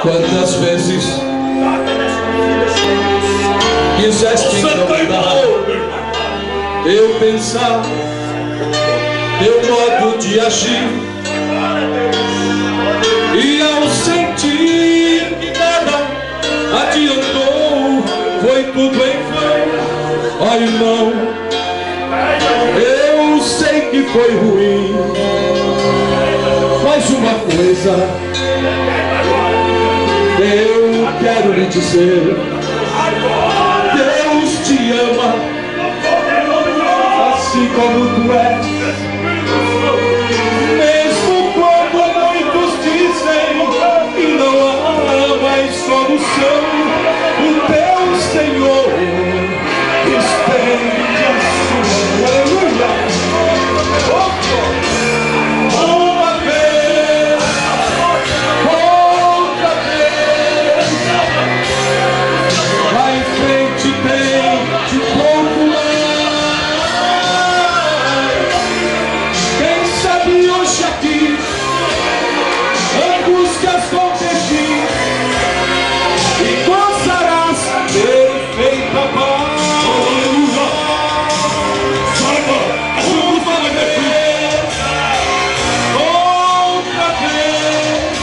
Quantas vezes quiseste incomodar eu pensar, teu modo de agir, e ao sentir que nada adiantou, foi tudo em vão. Ó irmão, eu sei que foi ruim, mas uma coisa eu quero lhe dizer: Deus te ama assim como tu és, mesmo quando muitos dizem que não há mais solução. O teu Senhor estende a sua aleluia. Uma vez, outra vez, lá em frente tem de pouco mais. Quem sabe hoje aqui angústias vão fugir e gozarás perfeita paz. Uma vez, outra vez,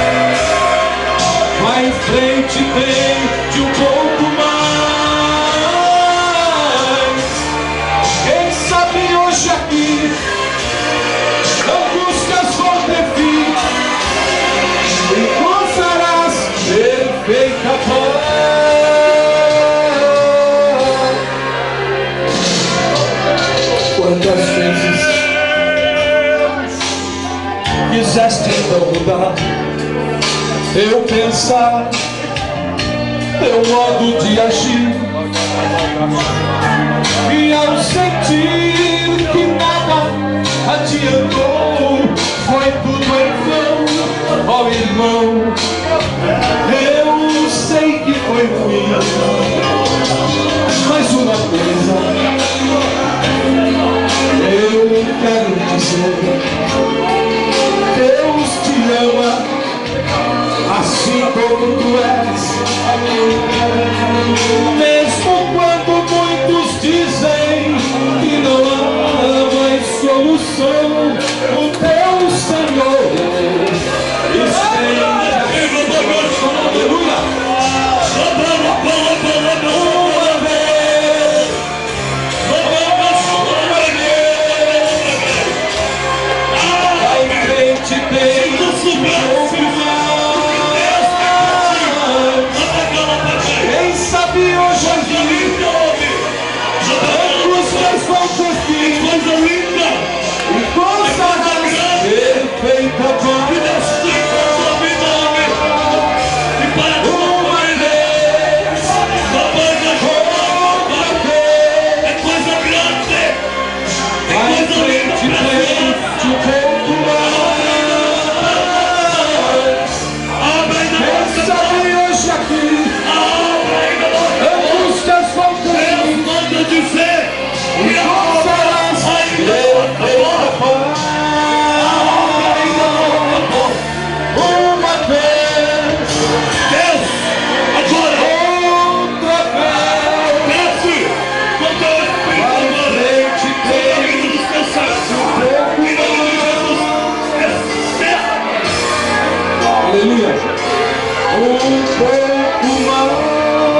lá em frente tem de um pouco mais. Quem sabe hoje aqui angústias vão ter fim e gozarás perfeita paz. Quantas vezes quiseste então mudar eu pensar, teu modo de agir, e ao sentir que nada adiantou, foi tudo em vão. Ó irmão, eu sei que foi ruim, mas uma coisa eu quero dizer: Deus te ama assim como tu és, mesmo quando muitos dizem que não há mais solução. O teu Senhor estende a sua aleluia. Lá em frente tem quem sabe hoje aqui angústias vão ter fim e gozarás perfeita paz. Uma vez, outra vez, lá em frente tem de um pouco mais. Quem sabe hoje aqui angústias vão ter fim e gozarás perfeita paz. Uma vez, outra vez, lá em frente tem um pouco mais. Aleluia. Um pouco mais.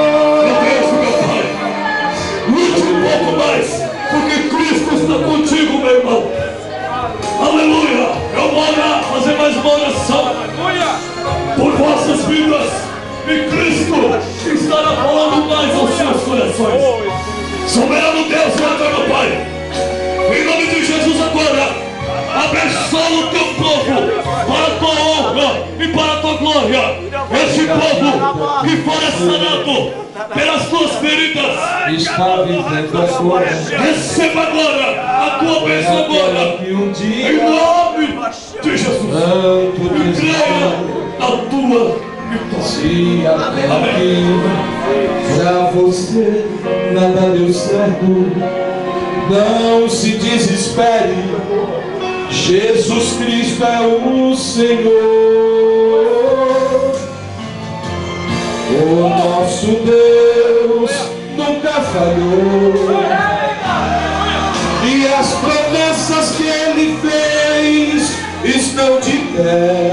Um pouco mais, porque Cristo está contigo, meu irmão. Aleluia. Eu vou orar, fazer mais uma oração por vossas vidas, e Cristo estará falando mais aos seus corações. Soberano Deus e eterno Pai, em nome de Jesus agora, abençoa o teu povo para a tua honra e para a tua glória. Este povo que fora sanado pelas tuas feridas Está vivendo a sua vida. receba agora a tua bênção agora, Que um em dia nome de Jesus. tanto E creia na tua vitória. se até aqui pra você nada deu certo, não se desespere, Jesus Cristo é o Senhor. pé.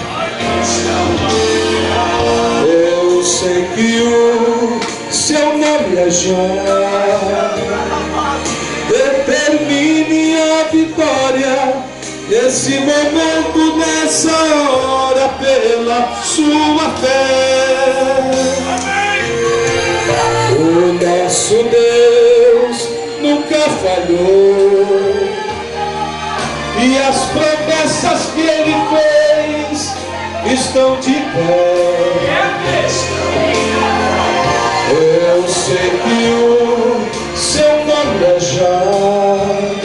Eu sei que o seu nome é já. Determine a vitória nesse momento, nessa hora, pela sua fé. O nosso Deus nunca falhou, e as promessas que Ele fez estão de pé. Eu sei que o seu nome é já.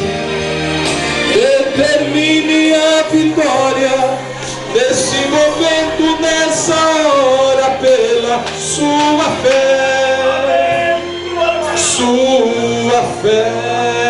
Determine a vitória nesse momento, nessa hora, pela sua fé. Sua fé.